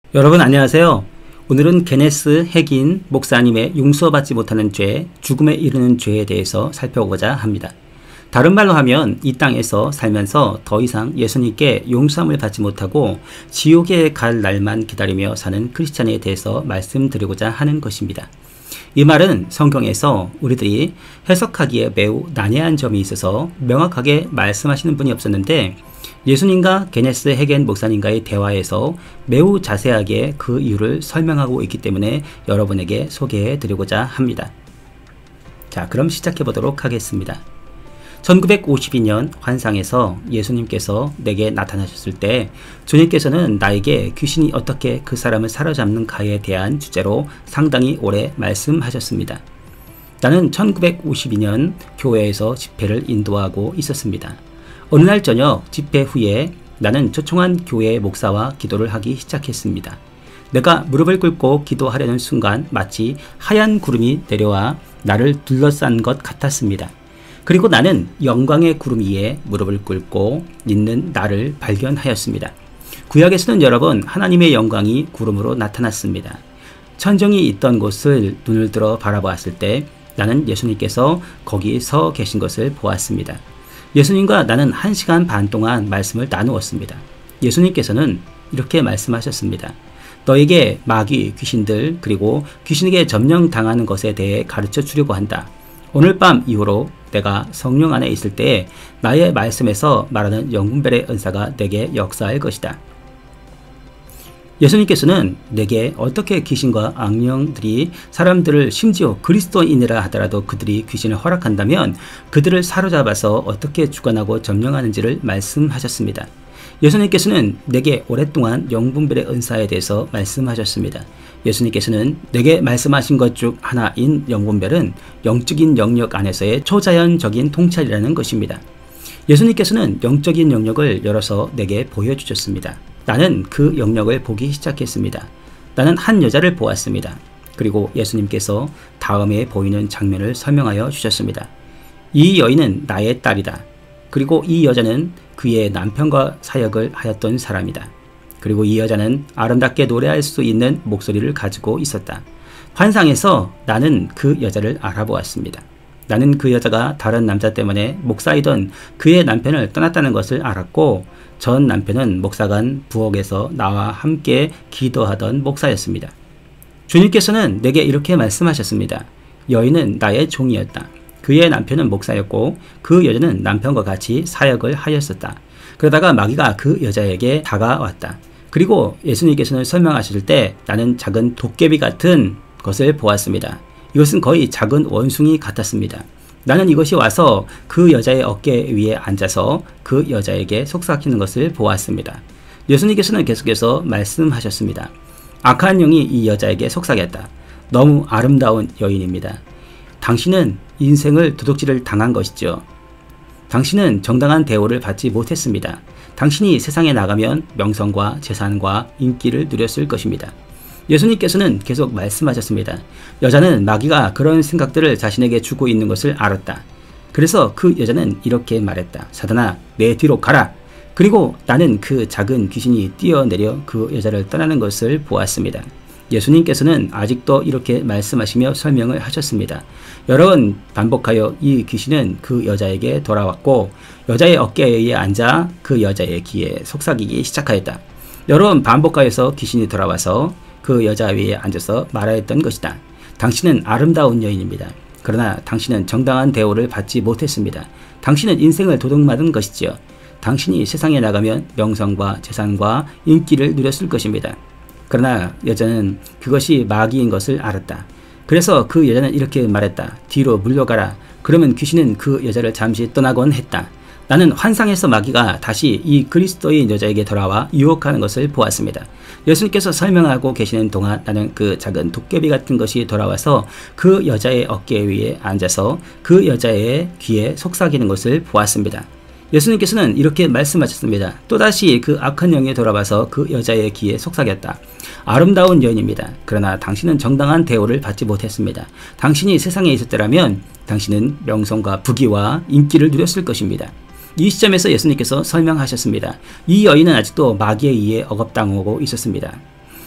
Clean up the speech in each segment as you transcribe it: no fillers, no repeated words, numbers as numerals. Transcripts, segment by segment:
여러분 안녕하세요. 오늘은 게네스 핵인 목사님의 용서받지 못하는 죄, 죽음에 이르는 죄에 대해서 살펴보고자 합니다. 다른 말로 하면 이 땅에서 살면서 더 이상 예수님께 용서함을 받지 못하고 지옥에 갈 날만 기다리며 사는 크리스찬에 대해서 말씀드리고자 하는 것입니다. 이 말은 성경에서 우리들이 해석하기에 매우 난해한 점이 있어서 명확하게 말씀하시는 분이 없었는데 예수님과 게네스 핵인 목사님과의 대화에서 매우 자세하게 그 이유를 설명하고 있기 때문에 여러분에게 소개해 드리고자 합니다. 자, 그럼 시작해 보도록 하겠습니다. 1952년 환상에서 예수님께서 내게 나타나셨을 때 주님께서는 나에게 귀신이 어떻게 그 사람을 사로잡는가에 대한 주제로 상당히 오래 말씀하셨습니다. 나는 1952년 교회에서 집회를 인도하고 있었습니다. 어느 날 저녁 집회 후에 나는 초청한 교회 목사와 기도를 하기 시작했습니다. 내가 무릎을 꿇고 기도하려는 순간 마치 하얀 구름이 내려와 나를 둘러싼 것 같았습니다. 그리고 나는 영광의 구름 위에 무릎을 꿇고 있는 나를 발견하였습니다. 구약에서는 여러분 하나님의 영광이 구름으로 나타났습니다. 천정이 있던 곳을 눈을 들어 바라보았을 때 나는 예수님께서 거기 서 계신 것을 보았습니다. 예수님과 나는 1시간 반 동안 말씀을 나누었습니다. 예수님께서는 이렇게 말씀하셨습니다. 너에게 마귀, 귀신들 그리고 귀신에게 점령당하는 것에 대해 가르쳐 주려고 한다. 오늘 밤 이후로 내가 성령 안에 있을 때에 나의 말씀에서 말하는 영분별의 은사가 내게 역사할 것이다. 예수님께서는 내게 어떻게 귀신과 악령들이 사람들을 심지어 그리스도인이라 하더라도 그들이 귀신을 허락한다면 그들을 사로잡아서 어떻게 주관하고 점령하는지를 말씀하셨습니다. 예수님께서는 내게 오랫동안 영분별의 은사에 대해서 말씀하셨습니다. 예수님께서는 내게 말씀하신 것 중 하나인 영분별은 영적인 영역 안에서의 초자연적인 통찰이라는 것입니다. 예수님께서는 영적인 영역을 열어서 내게 보여주셨습니다. 나는 그 영역을 보기 시작했습니다. 나는 한 여자를 보았습니다. 그리고 예수님께서 다음에 보이는 장면을 설명하여 주셨습니다. 이 여인은 나의 딸이다. 그리고 이 여자는 그의 남편과 사역을 하였던 사람이다. 그리고 이 여자는 아름답게 노래할 수 있는 목소리를 가지고 있었다. 환상에서 나는 그 여자를 알아보았습니다. 나는 그 여자가 다른 남자 때문에 목사이던 그의 남편을 떠났다는 것을 알았고 전 남편은 목사관 부엌에서 나와 함께 기도하던 목사였습니다. 주님께서는 내게 이렇게 말씀하셨습니다. 여인은 나의 종이었다. 그의 남편은 목사였고 그 여자는 남편과 같이 사역을 하였었다. 그러다가 마귀가 그 여자에게 다가왔다. 그리고 예수님께서는 설명하실 때 나는 작은 도깨비 같은 것을 보았습니다. 이것은 거의 작은 원숭이 같았습니다. 나는 이것이 와서 그 여자의 어깨 위에 앉아서 그 여자에게 속삭이는 것을 보았습니다. 예수님께서는 계속해서 말씀하셨습니다. 악한 영이 이 여자에게 속삭였다. 너무 아름다운 여인입니다. 당신은 인생을 도둑질을 당한 것이죠. 당신은 정당한 대우를 받지 못했습니다. 당신이 세상에 나가면 명성과 재산과 인기를 누렸을 것입니다. 예수님께서는 계속 말씀하셨습니다. 여자는 마귀가 그런 생각들을 자신에게 주고 있는 것을 알았다. 그래서 그 여자는 이렇게 말했다. 사단아, 내 뒤로 가라. 그리고 나는 그 작은 귀신이 뛰어내려 그 여자를 떠나는 것을 보았습니다. 예수님께서는 아직도 이렇게 말씀하시며 설명을 하셨습니다. 여러 번 반복하여 이 귀신은 그 여자에게 돌아왔고 여자의 어깨에 앉아 그 여자의 귀에 속삭이기 시작하였다. 여러 번 반복하여서 귀신이 돌아와서 그 여자 위에 앉아서 말하였던 것이다. 당신은 아름다운 여인입니다. 그러나 당신은 정당한 대우를 받지 못했습니다. 당신은 인생을 도둑맞은 것이지요. 당신이 세상에 나가면 명성과 재산과 인기를 누렸을 것입니다. 그러나 여자는 그것이 마귀인 것을 알았다. 그래서 그 여자는 이렇게 말했다. 뒤로 물러가라. 그러면 귀신은 그 여자를 잠시 떠나곤 했다. 나는 환상에서 마귀가 다시 이 그리스도인 여자에게 돌아와 유혹하는 것을 보았습니다. 예수님께서 설명하고 계시는 동안 나는 그 작은 도깨비 같은 것이 돌아와서 그 여자의 어깨 위에 앉아서 그 여자의 귀에 속삭이는 것을 보았습니다. 예수님께서는 이렇게 말씀하셨습니다. 또다시 그 악한 영이 돌아와서 그 여자의 귀에 속삭였다. 아름다운 여인입니다. 그러나 당신은 정당한 대우를 받지 못했습니다. 당신이 세상에 있었더라면 당신은 명성과 부귀와 인기를 누렸을 것입니다. 이 시점에서 예수님께서 설명하셨습니다. 이 여인은 아직도 마귀에 의해 억압당하고 있었습니다.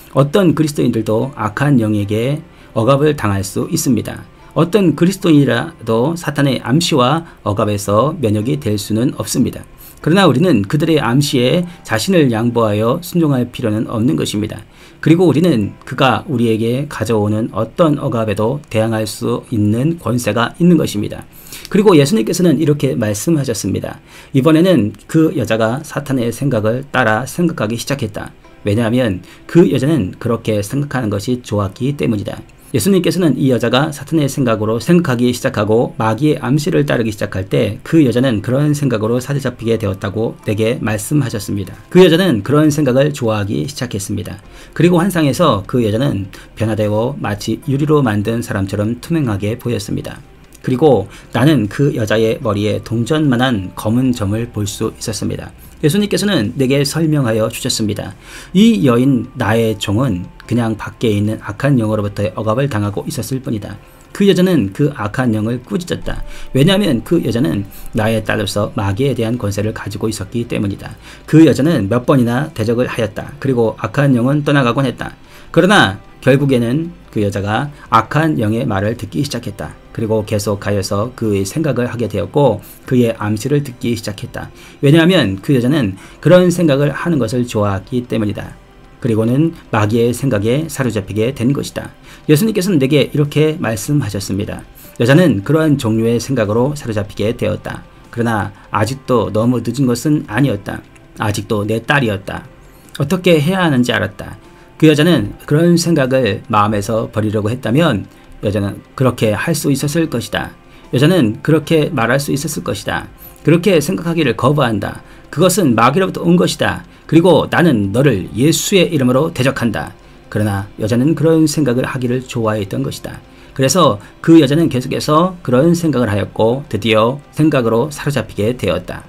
어떤 그리스도인들도 악한 영에게 억압을 당할 수 있습니다. 어떤 그리스도인이라도 사탄의 암시와 억압에서 면역이 될 수는 없습니다. 그러나 우리는 그들의 암시에 자신을 양보하여 순종할 필요는 없는 것입니다. 그리고 우리는 그가 우리에게 가져오는 어떤 억압에도 대항할 수 있는 권세가 있는 것입니다. 그리고 예수님께서는 이렇게 말씀하셨습니다. 이번에는 그 여자가 사탄의 생각을 따라 생각하기 시작했다. 왜냐하면 그 여자는 그렇게 생각하는 것이 좋았기 때문이다. 예수님께서는 이 여자가 사탄의 생각으로 생각하기 시작하고 마귀의 암시를 따르기 시작할 때 그 여자는 그런 생각으로 사로잡히게 되었다고 내게 말씀하셨습니다. 그 여자는 그런 생각을 좋아하기 시작했습니다. 그리고 환상에서 그 여자는 변화되어 마치 유리로 만든 사람처럼 투명하게 보였습니다. 그리고 나는 그 여자의 머리에 동전만한 검은 점을 볼 수 있었습니다. 예수님께서는 내게 설명하여 주셨습니다. 이 여인 나의 종은 그냥 밖에 있는 악한 영으로부터의 억압을 당하고 있었을 뿐이다. 그 여자는 그 악한 영을 꾸짖었다. 왜냐하면 그 여자는 나의 딸로서 마귀에 대한 권세를 가지고 있었기 때문이다. 그 여자는 몇 번이나 대적을 하였다. 그리고 악한 영은 떠나가곤 했다. 그러나 결국에는 그 여자가 악한 영의 말을 듣기 시작했다. 그리고 계속하여서 그의 생각을 하게 되었고 그의 암시를 듣기 시작했다. 왜냐하면 그 여자는 그런 생각을 하는 것을 좋아하기 때문이다. 그리고는 마귀의 생각에 사로잡히게 된 것이다. 예수님께서는 내게 이렇게 말씀하셨습니다. 여자는 그러한 종류의 생각으로 사로잡히게 되었다. 그러나 아직도 너무 늦은 것은 아니었다. 아직도 내 딸이었다. 어떻게 해야 하는지 알았다. 그 여자는 그런 생각을 마음에서 버리려고 했다면 여자는 그렇게 할 수 있었을 것이다. 여자는 그렇게 말할 수 있었을 것이다. 그렇게 생각하기를 거부한다. 그것은 마귀로부터 온 것이다. 그리고 나는 너를 예수의 이름으로 대적한다. 그러나 여자는 그런 생각을 하기를 좋아했던 것이다. 그래서 그 여자는 계속해서 그런 생각을 하였고 드디어 생각으로 사로잡히게 되었다.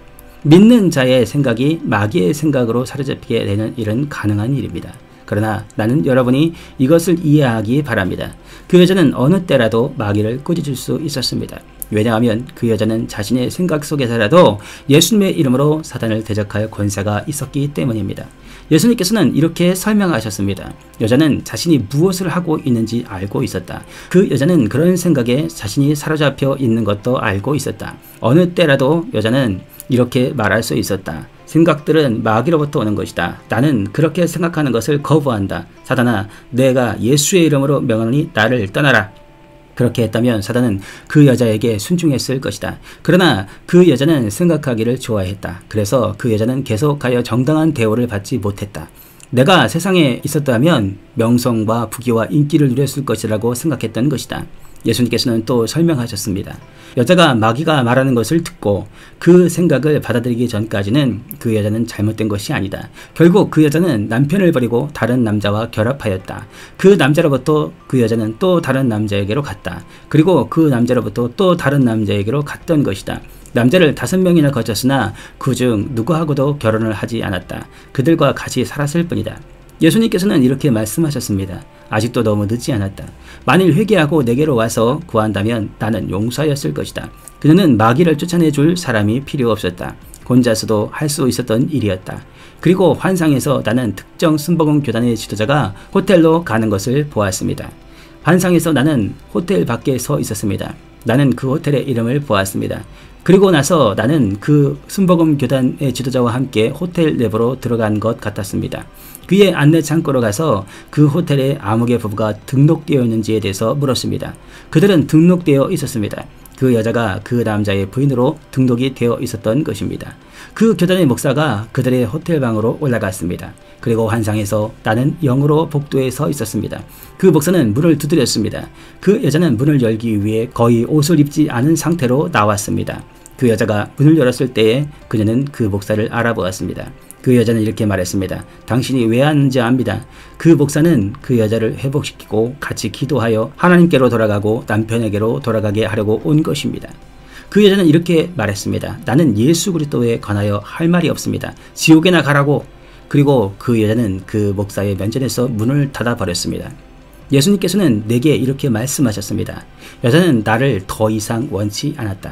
믿는 자의 생각이 마귀의 생각으로 사로잡히게 되는 일은 가능한 일입니다. 그러나 나는 여러분이 이것을 이해하기 바랍니다. 그 여자는 어느 때라도 마귀를 꾸짖을 수 있었습니다. 왜냐하면 그 여자는 자신의 생각 속에서라도 예수님의 이름으로 사탄을 대적할 권세가 있었기 때문입니다. 예수님께서는 이렇게 설명하셨습니다. 여자는 자신이 무엇을 하고 있는지 알고 있었다. 그 여자는 그런 생각에 자신이 사로잡혀 있는 것도 알고 있었다. 어느 때라도 여자는 이렇게 말할 수 있었다. 생각들은 마귀로부터 오는 것이다. 나는 그렇게 생각하는 것을 거부한다. 사탄아, 내가 예수의 이름으로 명하노니 나를 떠나라. 그렇게 했다면 사탄은 그 여자에게 순종했을 것이다. 그러나 그 여자는 생각하기를 좋아했다. 그래서 그 여자는 계속하여 정당한 대우를 받지 못했다. 내가 세상에 있었다면 명성과 부귀와 인기를 누렸을 것이라고 생각했던 것이다. 예수님께서는 또 설명하셨습니다. 여자가 마귀가 말하는 것을 듣고 그 생각을 받아들이기 전까지는 그 여자는 잘못된 것이 아니다. 결국 그 여자는 남편을 버리고 다른 남자와 결합하였다. 그 남자로부터 그 여자는 또 다른 남자에게로 갔다. 그리고 그 남자로부터 또 다른 남자에게로 갔던 것이다. 남자를 5명이나 거쳤으나 그중 누구하고도 결혼을 하지 않았다. 그들과 같이 살았을 뿐이다. 예수님께서는 이렇게 말씀하셨습니다. 아직도 너무 늦지 않았다. 만일 회개하고 내게로 와서 구한다면 나는 용서하였을 것이다. 그녀는 마귀를 쫓아내줄 사람이 필요 없었다. 혼자서도 할 수 있었던 일이었다. 그리고 환상에서 나는 특정 순복음 교단의 지도자가 호텔로 가는 것을 보았습니다. 환상에서 나는 호텔 밖에 서 있었습니다. 나는 그 호텔의 이름을 보았습니다. 그리고 나서 나는 그 순복음 교단의 지도자와 함께 호텔 내부로 들어간 것 같았습니다. 그의 안내 창고로 가서 그 호텔에 아무개 부부가 등록되어 있는지에 대해서 물었습니다. 그들은 등록되어 있었습니다. 그 여자가 그 남자의 부인으로 등록이 되어 있었던 것입니다. 그 교단의 목사가 그들의 호텔 방으로 올라갔습니다. 그리고 환상에서 나는 영으로 복도에 서 있었습니다. 그 목사는 문을 두드렸습니다. 그 여자는 문을 열기 위해 거의 옷을 입지 않은 상태로 나왔습니다. 그 여자가 문을 열었을 때에 그녀는 그 목사를 알아보았습니다. 그 여자는 이렇게 말했습니다. 당신이 왜 왔는지 압니다. 그 목사는 그 여자를 회복시키고 같이 기도하여 하나님께로 돌아가고 남편에게로 돌아가게 하려고 온 것입니다. 그 여자는 이렇게 말했습니다. 나는 예수 그리스도에 관하여 할 말이 없습니다. 지옥에나 가라고. 그리고 그 여자는 그 목사의 면전에서 문을 닫아버렸습니다. 예수님께서는 내게 이렇게 말씀하셨습니다. 여자는 나를 더 이상 원치 않았다.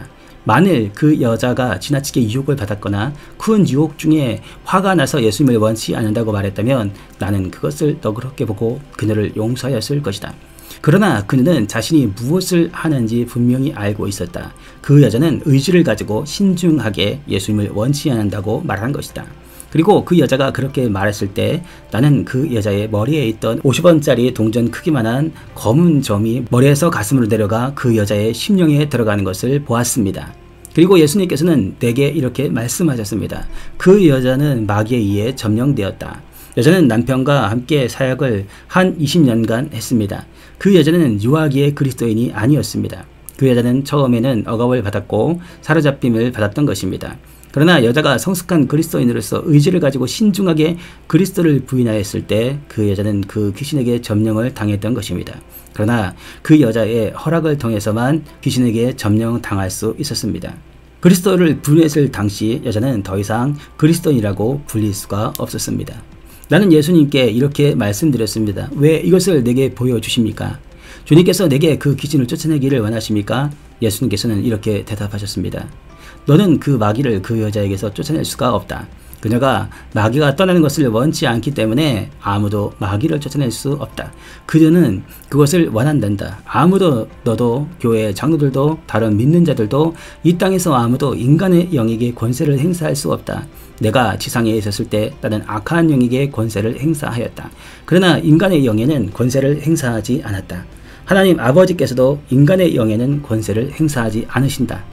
만일 그 여자가 지나치게 유혹을 받았거나 큰 유혹 중에 화가 나서 예수님을 원치 않는다고 말했다면 나는 그것을 너그럽게 보고 그녀를 용서하였을 것이다. 그러나 그녀는 자신이 무엇을 하는지 분명히 알고 있었다. 그 여자는 의지를 가지고 신중하게 예수님을 원치 않는다고 말한 것이다. 그리고 그 여자가 그렇게 말했을 때 나는 그 여자의 머리에 있던 50원짜리 동전 크기만한 검은 점이 머리에서 가슴으로 내려가 그 여자의 심령에 들어가는 것을 보았습니다. 그리고 예수님께서는 내게 이렇게 말씀하셨습니다. 그 여자는 마귀에 의해 점령되었다. 여자는 남편과 함께 사역을 한 20년간 했습니다. 그 여자는 유아기의 그리스도인이 아니었습니다. 그 여자는 처음에는 억압을 받았고 사로잡힘을 받았던 것입니다. 그러나 여자가 성숙한 그리스도인으로서 의지를 가지고 신중하게 그리스도를 부인하였을 때 그 여자는 그 귀신에게 점령을 당했던 것입니다. 그러나 그 여자의 허락을 통해서만 귀신에게 점령당할 수 있었습니다. 그리스도를 부인했을 당시 여자는 더 이상 그리스도인이라고 불릴 수가 없었습니다. 나는 예수님께 이렇게 말씀드렸습니다. 왜 이것을 내게 보여주십니까? 주님께서 내게 그 귀신을 쫓아내기를 원하십니까? 예수님께서는 이렇게 대답하셨습니다. 너는 그 마귀를 그 여자에게서 쫓아낼 수가 없다. 그녀가 마귀가 떠나는 것을 원치 않기 때문에 아무도 마귀를 쫓아낼 수 없다. 그녀는 그것을 원한단다. 아무도, 너도, 교회 장로들도, 다른 믿는 자들도 이 땅에서 아무도 인간의 영에게 권세를 행사할 수 없다. 내가 지상에 있었을 때 나는 악한 영에게 권세를 행사하였다. 그러나 인간의 영에는 권세를 행사하지 않았다. 하나님 아버지께서도 인간의 영에는 권세를 행사하지 않으신다.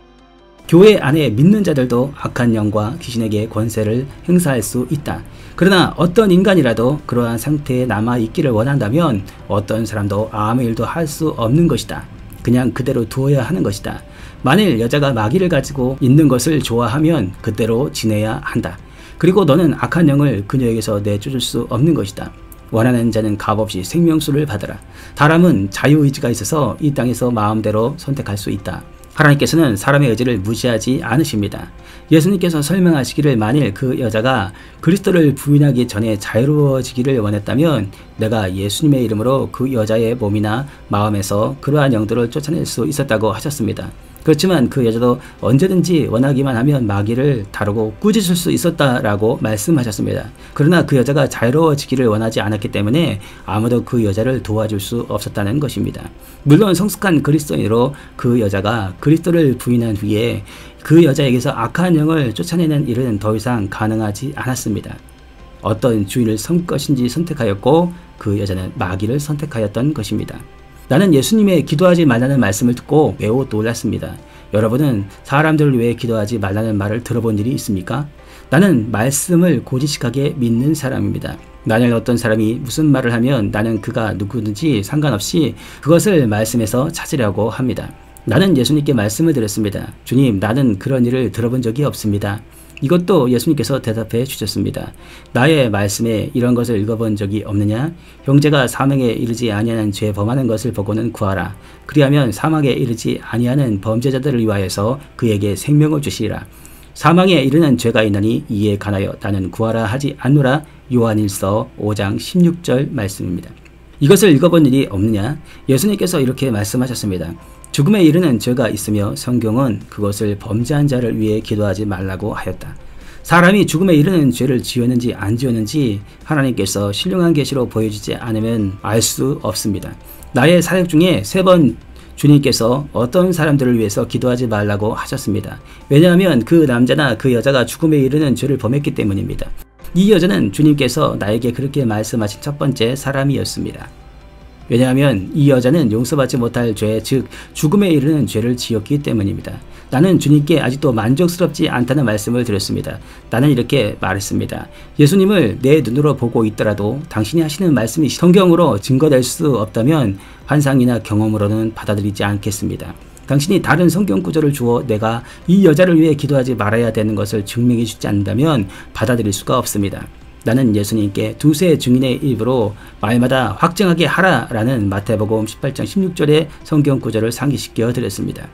교회 안에 믿는 자들도 악한 영과 귀신에게 권세를 행사할 수 있다. 그러나 어떤 인간이라도 그러한 상태에 남아있기를 원한다면 어떤 사람도 아무 일도 할 수 없는 것이다. 그냥 그대로 두어야 하는 것이다. 만일 여자가 마귀를 가지고 있는 것을 좋아하면 그대로 지내야 한다. 그리고 너는 악한 영을 그녀에게서 내쫓을 수 없는 것이다. 원하는 자는 값없이 생명수를 받으라. 사람은 자유의지가 있어서 이 땅에서 마음대로 선택할 수 있다. 하나님께서는 사람의 의지를 무시하지 않으십니다. 예수님께서 설명하시기를 만일 그 여자가 그리스도를 부인하기 전에 자유로워지기를 원했다면 내가 예수님의 이름으로 그 여자의 몸이나 마음에서 그러한 영들을 쫓아낼 수 있었다고 하셨습니다. 그렇지만 그 여자도 언제든지 원하기만 하면 마귀를 다루고 꾸짖을 수 있었다라고 말씀하셨습니다. 그러나 그 여자가 자유로워지기를 원하지 않았기 때문에 아무도 그 여자를 도와줄 수 없었다는 것입니다. 물론 성숙한 그리스도인으로 그 여자가 그리스도를 부인한 후에 그 여자에게서 악한 영을 쫓아내는 일은 더 이상 가능하지 않았습니다. 어떤 주인을 섬 것인지 선택하였고 그 여자는 마귀를 선택하였던 것입니다. 나는 예수님의 기도하지 말라는 말씀을 듣고 매우 놀랐습니다. 여러분은 사람들을 위해 기도하지 말라는 말을 들어본 일이 있습니까? 나는 말씀을 고지식하게 믿는 사람입니다. 만약 어떤 사람이 무슨 말을 하면 나는 그가 누구든지 상관없이 그것을 말씀에서 찾으려고 합니다. 나는 예수님께 말씀을 드렸습니다. 주님, 나는 그런 일을 들어본 적이 없습니다. 이것도 예수님께서 대답해 주셨습니다. 나의 말씀에 이런 것을 읽어본 적이 없느냐? 형제가 사망에 이르지 아니하는 죄 범하는 것을 보고는 구하라. 그리하면 사망에 이르지 아니하는 범죄자들을 위하여서 그에게 생명을 주시리라. 사망에 이르는 죄가 있나니 이에 관하여 나는 구하라 하지 않노라. 요한일서 5장 16절 말씀입니다. 이것을 읽어본 일이 없느냐? 예수님께서 이렇게 말씀하셨습니다. 죽음에 이르는 죄가 있으며 성경은 그것을 범죄한 자를 위해 기도하지 말라고 하였다. 사람이 죽음에 이르는 죄를 지었는지 안 지었는지 하나님께서 신령한 계시로 보여주지 않으면 알 수 없습니다. 나의 사역 중에 3번 주님께서 어떤 사람들을 위해서 기도하지 말라고 하셨습니다. 왜냐하면 그 남자나 그 여자가 죽음에 이르는 죄를 범했기 때문입니다. 이 여자는 주님께서 나에게 그렇게 말씀하신 첫 번째 사람이었습니다. 왜냐하면 이 여자는 용서받지 못할 죄, 즉 죽음에 이르는 죄를 지었기 때문입니다. 나는 주님께 아직도 만족스럽지 않다는 말씀을 드렸습니다. 나는 이렇게 말했습니다. 예수님을 내 눈으로 보고 있더라도 당신이 하시는 말씀이 성경으로 증거될 수 없다면 환상이나 경험으로는 받아들이지 않겠습니다. 당신이 다른 성경 구절을 주어 내가 이 여자를 위해 기도하지 말아야 되는 것을 증명해 주지 않는다면 받아들일 수가 없습니다. 나는 예수님께 두세 증인의 입으로 말마다 확증하게 하라라는 마태복음 18장 16절의 성경 구절을 상기시켜 드렸습니다.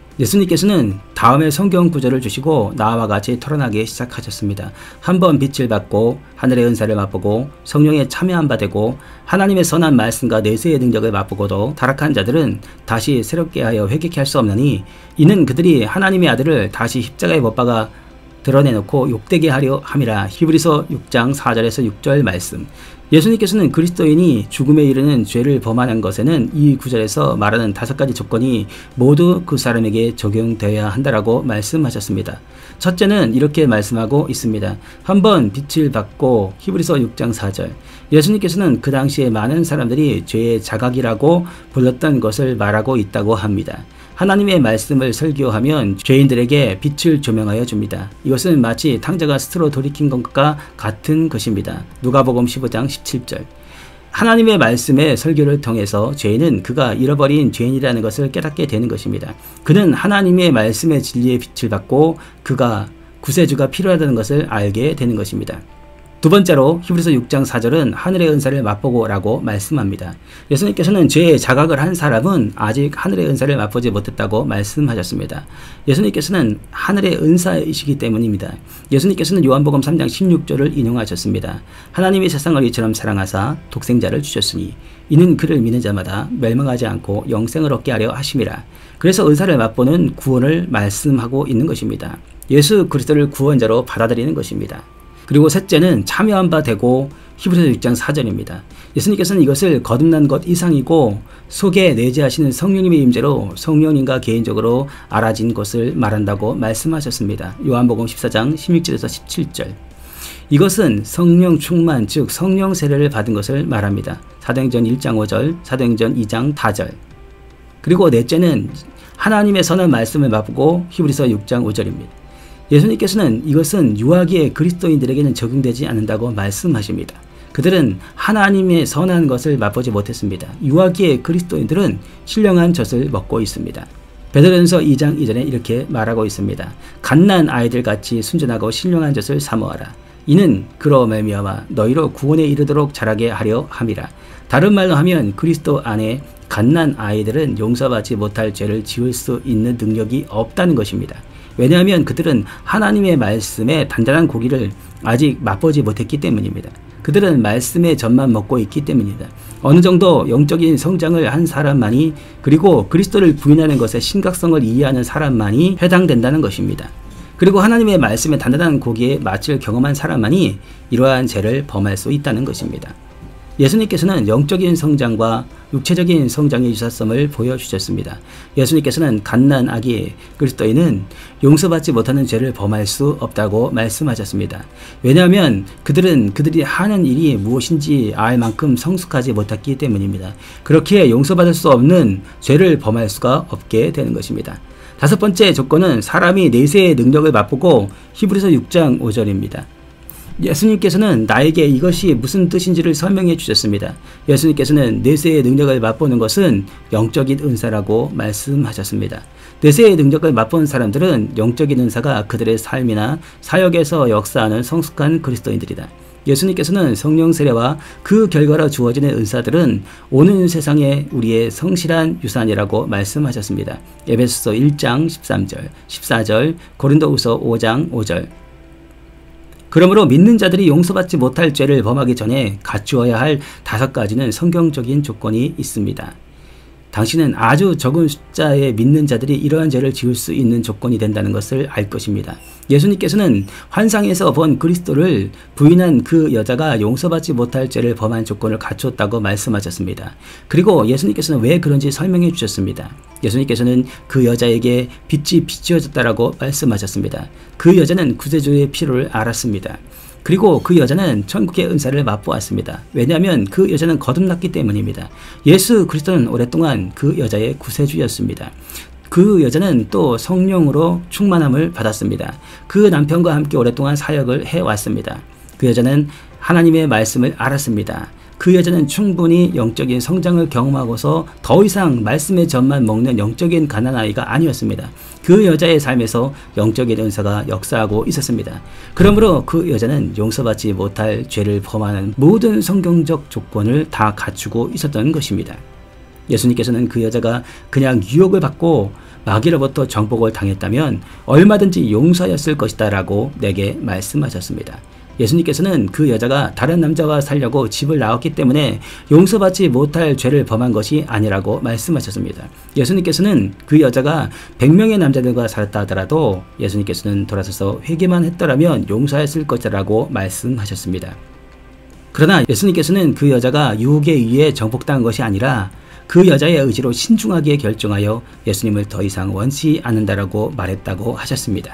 예수님께서는 다음에 성경 구절을 주시고 나와 같이 토론하기 시작하셨습니다. 한번 빛을 받고 하늘의 은사를 맛보고 성령에 참여한 바 되고 하나님의 선한 말씀과 내세의 능력을 맛보고도 타락한 자들은 다시 새롭게 하여 회개케 할 수 없나니 이는 그들이 하나님의 아들을 다시 십자가에 못 박아 드러내놓고 욕되게 하려 함이라. 히브리서 6장 4절에서 6절 말씀. 예수님께서는 그리스도인이 죽음에 이르는 죄를 범하는 것에는 이 구절에서 말하는 5가지 조건이 모두 그 사람에게 적용되어야 한다라고 말씀하셨습니다. 첫째는 이렇게 말씀하고 있습니다. 한번 빛을 받고 히브리서 6장 4절. 예수님께서는 그 당시에 많은 사람들이 죄의 자각이라고 불렀던 것을 말하고 있다고 합니다. 하나님의 말씀을 설교하면 죄인들에게 빛을 조명하여 줍니다. 이것은 마치 탕자가 스스로 돌이킨 것과 같은 것입니다. 누가복음 15장 17절. 하나님의 말씀의 설교를 통해서 죄인은 그가 잃어버린 죄인이라는 것을 깨닫게 되는 것입니다. 그는 하나님의 말씀의 진리의 빛을 받고 그가 구세주가 필요하다는 것을 알게 되는 것입니다. 두 번째로 히브리서 6장 4절은 하늘의 은사를 맛보고 라고 말씀합니다. 예수님께서는 죄의 자각을 한 사람은 아직 하늘의 은사를 맛보지 못했다고 말씀하셨습니다. 예수님께서는 하늘의 은사이시기 때문입니다. 예수님께서는 요한복음 3장 16절을 인용하셨습니다. 하나님이 세상을 이처럼 사랑하사 독생자를 주셨으니 이는 그를 믿는 자마다 멸망하지 않고 영생을 얻게 하려 하심이라. 그래서 은사를 맛보는 구원을 말씀하고 있는 것입니다. 예수 그리스도를 구원자로 받아들이는 것입니다. 그리고 셋째는 참여한 바 되고 히브리서 6장 4절입니다. 예수님께서는 이것을 거듭난 것 이상이고 속에 내재하시는 성령님의 임재로 성령님과 개인적으로 알아진 것을 말한다고 말씀하셨습니다. 요한복음 14장 16절에서 17절. 이것은 성령 충만 즉 성령 세례를 받은 것을 말합니다. 사도행전 1장 5절, 사도행전 2장 4절. 그리고 넷째는 하나님의 선한 말씀을 맛보고 히브리서 6장 5절입니다. 예수님께서는 이것은 유아기의 그리스도인들에게는 적용되지 않는다고 말씀하십니다. 그들은 하나님의 선한 것을 맛보지 못했습니다. 유아기의 그리스도인들은 신령한 젖을 먹고 있습니다. 베드로전서 2장 2절에 이렇게 말하고 있습니다. 갓난 아이들같이 순전하고 신령한 젖을 사모하라. 이는 그로 말미암아 너희로 구원에 이르도록 자라게 하려 함이라. 다른 말로 하면 그리스도 안에 갓난 아이들은 용서받지 못할 죄를 지을 수 있는 능력이 없다는 것입니다. 왜냐하면 그들은 하나님의 말씀에 단단한 고기를 아직 맛보지 못했기 때문입니다. 그들은 말씀의 젖만 먹고 있기 때문입니다. 어느 정도 영적인 성장을 한 사람만이 그리고 그리스도를 부인하는 것의 심각성을 이해하는 사람만이 해당된다는 것입니다. 그리고 하나님의 말씀에 단단한 고기의 맛을 경험한 사람만이 이러한 죄를 범할 수 있다는 것입니다. 예수님께서는 영적인 성장과 육체적인 성장의 유사성을 보여주셨습니다. 예수님께서는 갓난 아기 그리스도인은 용서받지 못하는 죄를 범할 수 없다고 말씀하셨습니다. 왜냐하면 그들이 하는 일이 무엇인지 알 만큼 성숙하지 못했기 때문입니다. 그렇게 용서받을 수 없는 죄를 범할 수가 없게 되는 것입니다. 다섯 번째 조건은 사람이 내세의 능력을 맛보고 히브리서 6장 5절입니다. 예수님께서는 나에게 이것이 무슨 뜻인지를 설명해 주셨습니다. 예수님께서는 내세의 능력을 맛보는 것은 영적인 은사라고 말씀하셨습니다. 내세의 능력을 맛보는 사람들은 영적인 은사가 그들의 삶이나 사역에서 역사하는 성숙한 그리스도인들이다. 예수님께서는 성령 세례와 그 결과로 주어지는 은사들은 오는 세상에 우리의 성실한 유산이라고 말씀하셨습니다. 에베소서 1장 13절, 14절, 고린도후서 5장 5절. 그러므로 믿는 자들이 용서받지 못할 죄를 범하기 전에 갖추어야 할 5가지는 성경적인 조건이 있습니다. 당신은 아주 적은 숫자의 믿는 자들이 이러한 죄를 지을 수 있는 조건이 된다는 것을 알 것입니다. 예수님께서는 환상에서 본 그리스도를 부인한 그 여자가 용서받지 못할 죄를 범한 조건을 갖추었다고 말씀하셨습니다. 그리고 예수님께서는 왜 그런지 설명해 주셨습니다. 예수님께서는 그 여자에게 빛이 비추어졌다라고 말씀하셨습니다. 그 여자는 구세주의 필요를 알았습니다. 그리고 그 여자는 천국의 은사를 맛보았습니다. 왜냐하면 그 여자는 거듭났기 때문입니다. 예수 그리스도는 오랫동안 그 여자의 구세주였습니다. 그 여자는 또 성령으로 충만함을 받았습니다. 그 남편과 함께 오랫동안 사역을 해왔습니다. 그 여자는 하나님의 말씀을 알았습니다. 그 여자는 충분히 영적인 성장을 경험하고서 더 이상 말씀의 젖만 먹는 영적인 가난아이가 아니었습니다. 그 여자의 삶에서 영적인 은사가 역사하고 있었습니다. 그러므로 그 여자는 용서받지 못할 죄를 범하는 모든 성경적 조건을 다 갖추고 있었던 것입니다. 예수님께서는 그 여자가 그냥 유혹을 받고 마귀로부터 정복을 당했다면 얼마든지 용서하였을 것이다 라고 내게 말씀하셨습니다. 예수님께서는 그 여자가 다른 남자와 살려고 집을 나왔기 때문에 용서받지 못할 죄를 범한 것이 아니라고 말씀하셨습니다. 예수님께서는 그 여자가 100명의 남자들과 살았다 하더라도 예수님께서는 돌아서서 회개만 했더라면 용서했을 것이라고 말씀하셨습니다. 그러나 예수님께서는 그 여자가 유혹에 의해 정복당한 것이 아니라 그 여자의 의지로 신중하게 결정하여 예수님을 더 이상 원치 않는다라고 말했다고 하셨습니다.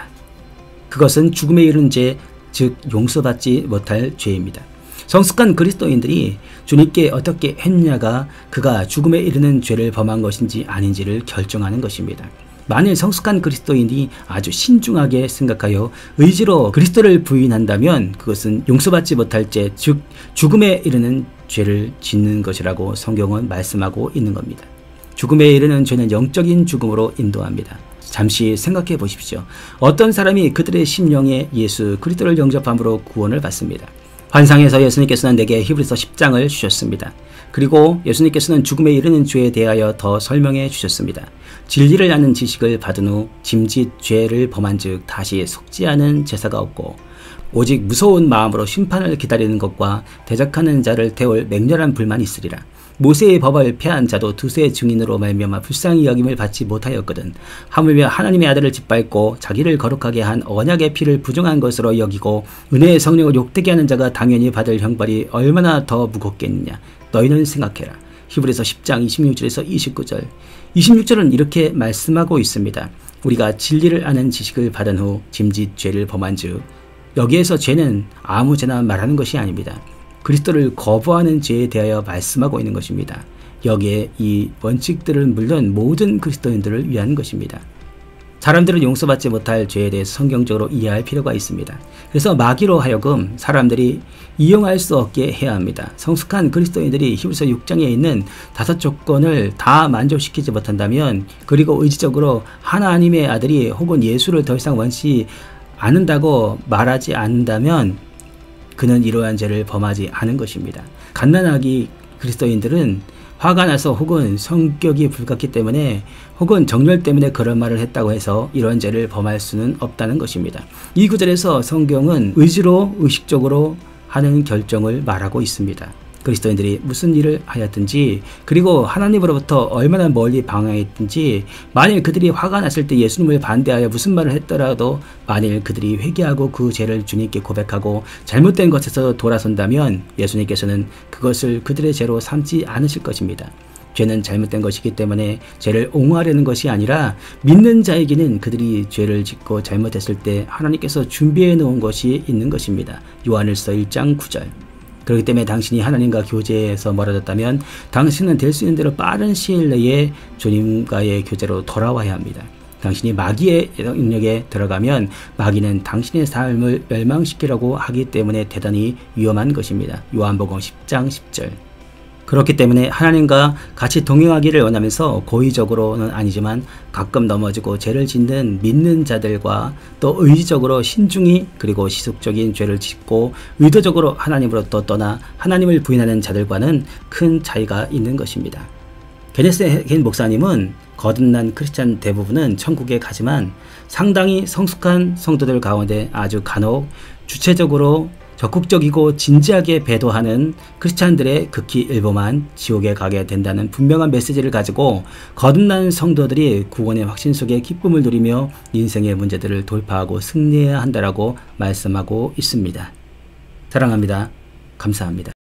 그것은 죽음에 이르는 죄, 즉 용서받지 못할 죄입니다. 성숙한 그리스도인들이 주님께 어떻게 했느냐가 그가 죽음에 이르는 죄를 범한 것인지 아닌지를 결정하는 것입니다. 만일 성숙한 그리스도인이 아주 신중하게 생각하여 의지로 그리스도를 부인한다면 그것은 용서받지 못할 죄, 즉 죽음에 이르는 죄를 짓는 것이라고 성경은 말씀하고 있는 겁니다. 죽음에 이르는 죄는 영적인 죽음으로 인도합니다. 잠시 생각해 보십시오. 어떤 사람이 그들의 심령에 예수 그리스도를 영접함으로 구원을 받습니다. 환상에서 예수님께서는 내게 히브리서 10장을 주셨습니다. 그리고 예수님께서는 죽음에 이르는 죄에 대하여 더 설명해 주셨습니다. 진리를 아는 지식을 받은 후 짐짓 죄를 범한 즉 다시 속지 않은 제사가 없고 오직 무서운 마음으로 심판을 기다리는 것과 대적하는 자를 태울 맹렬한 불만이 있으리라. 모세의 법을 폐한 자도 두세 증인으로 말미암아 불쌍히 여김을 받지 못하였거든. 하물며 하나님의 아들을 짓밟고 자기를 거룩하게 한 언약의 피를 부정한 것으로 여기고 은혜의 성령을 욕되게 하는 자가 당연히 받을 형벌이 얼마나 더 무겁겠느냐. 너희는 생각해라. 히브리서 10장 26절에서 29절. 26절은 이렇게 말씀하고 있습니다. 우리가 진리를 아는 지식을 받은 후 짐짓 죄를 범한 즉 여기에서 죄는 아무 죄나 말하는 것이 아닙니다. 그리스도를 거부하는 죄에 대하여 말씀하고 있는 것입니다. 여기에 이 원칙들은 물론 모든 그리스도인들을 위한 것입니다. 사람들은 용서받지 못할 죄에 대해 성경적으로 이해할 필요가 있습니다. 그래서 마귀로 하여금 사람들이 이용할 수 없게 해야 합니다. 성숙한 그리스도인들이 히브리서 6장에 있는 5 조건을 다 만족시키지 못한다면 그리고 의지적으로 하나님의 아들이 혹은 예수를 더 이상 원치 않는다고 말하지 않는다면 그는 이러한 죄를 범하지 않은 것입니다. 갓난아기 그리스도인들은 화가 나서 혹은 성격이 불같기 때문에 혹은 정열 때문에 그런 말을 했다고 해서 이런 죄를 범할 수는 없다는 것입니다. 이 구절에서 성경은 의지로 의식적으로 하는 결정을 말하고 있습니다. 그리스도인들이 무슨 일을 하였든지 그리고 하나님으로부터 얼마나 멀리 방황했든지 만일 그들이 화가 났을 때 예수님을 반대하여 무슨 말을 했더라도 만일 그들이 회개하고 그 죄를 주님께 고백하고 잘못된 것에서 돌아선다면 예수님께서는 그것을 그들의 죄로 삼지 않으실 것입니다. 죄는 잘못된 것이기 때문에 죄를 옹호하려는 것이 아니라 믿는 자에게는 그들이 죄를 짓고 잘못했을 때 하나님께서 준비해 놓은 것이 있는 것입니다. 요한일서 1장 9절. 그렇기 때문에 당신이 하나님과 교제에서 멀어졌다면 당신은 될 수 있는 대로 빠른 시일 내에 주님과의 교제로 돌아와야 합니다. 당신이 마귀의 영역에 들어가면 마귀는 당신의 삶을 멸망시키려고 하기 때문에 대단히 위험한 것입니다. 요한복음 10장 10절. 그렇기 때문에 하나님과 같이 동행하기를 원하면서 고의적으로는 아니지만 가끔 넘어지고 죄를 짓는 믿는 자들과 또 의지적으로 신중히 그리고 시속적인 죄를 짓고 의도적으로 하나님으로부터 떠나 하나님을 부인하는 자들과는 큰 차이가 있는 것입니다. 베네스 겐 목사님은 거듭난 크리스찬 대부분은 천국에 가지만 상당히 성숙한 성도들 가운데 아주 간혹 주체적으로 적극적이고 진지하게 배도하는 크리스찬들의 극히 일부만 지옥에 가게 된다는 분명한 메시지를 가지고 거듭난 성도들이 구원의 확신 속에 기쁨을 누리며 인생의 문제들을 돌파하고 승리해야 한다라고 말씀하고 있습니다. 사랑합니다. 감사합니다.